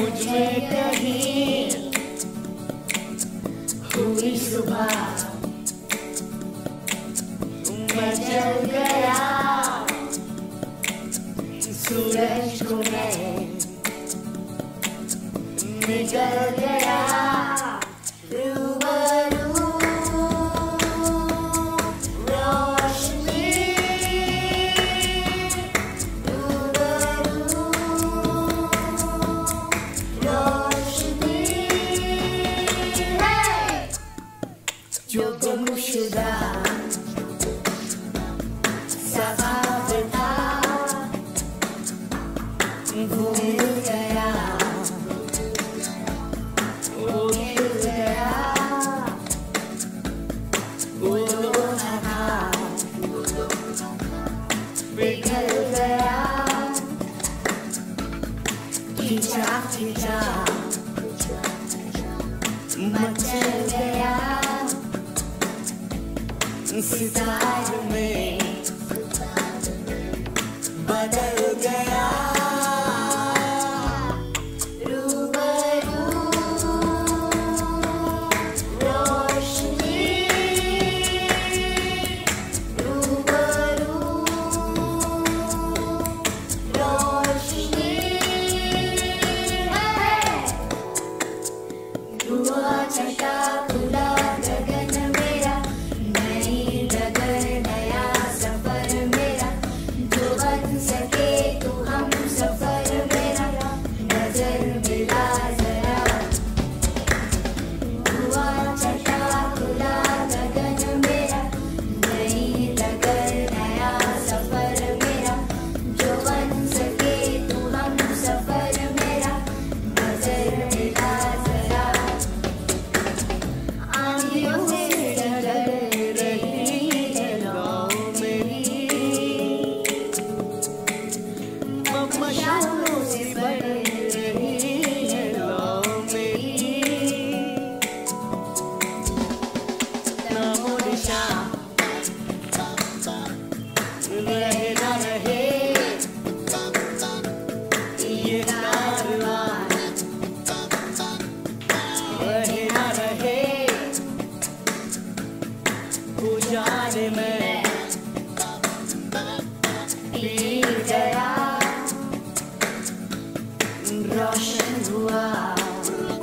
मुझ में कहीं हुई सुबह, मैं जल गया सूरज को मैं निकल गया रूबरू रोशनी रूबरू रोशनी है जो गुमशुदा सफाव था वो मिल गया वो मिल गया वो लोहा था पिघल गया खिंचा खिंचा मचल गया सितारों में बदल गया रूबरू रोशनी रूबरू रोशनी है धुआं छटा खुला गगन मेरा नई डगर नया सफर मेरा जो बन सके तो हम सफर मेरा नजर मिला जरा धुआं छटा खुला गगन मेरा नई डगर नया सफर मेरा जो बन सके तो हम सफर मेरा नजर मिला जरा आंधियों से डर रही है नाव मेरी मशालों से बढ़ रही है नाव मेरी नामो निशान रहे ना रहे ये कारवां रहे ना रहे उजाले में पी गया रोशन हुआ